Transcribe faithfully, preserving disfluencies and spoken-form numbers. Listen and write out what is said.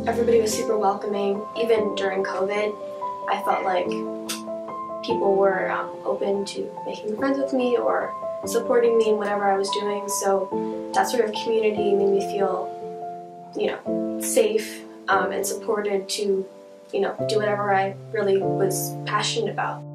Everybody was super welcoming. Even during COVID, I felt like people were um, open to making friends with me or supporting me in whatever I was doing. So that sort of community made me feel, you know, safe um, and supported to, you know, do whatever I really was passionate about.